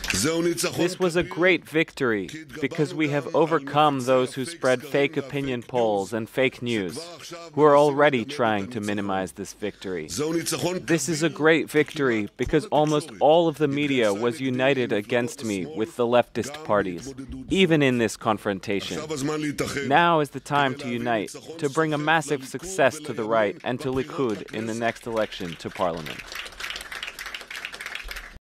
This was a great victory because we have overcome those who spread fake opinion polls and fake news, who are already trying to minimize this victory. This is a great victory because almost all of the media was united against me with the leftist parties, even in this confrontation. Now is the time to unite, to bring a massive success to the right and to Likud in the next election to parliament.